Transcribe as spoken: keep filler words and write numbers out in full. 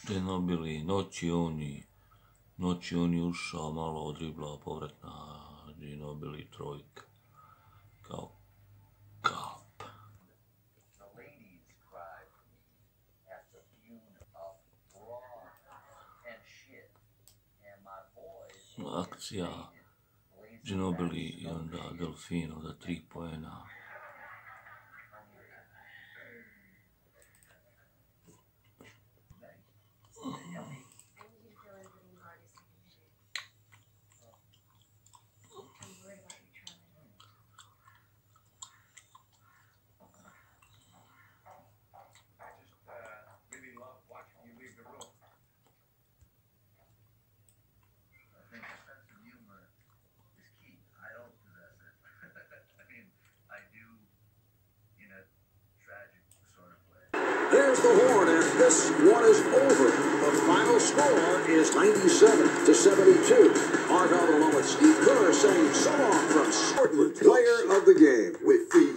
Ginobili, noći noći oni ušao, malo odriblao povratna, Ginobili trojka. Kao kap. Akcija Ginobili i onda Delfino za tri poena. There's the horn, and this one is over. The final score is ninety-seven to seventy-two. Mark Allen along with Steve Kerr saying so long from Portland, player of the game with the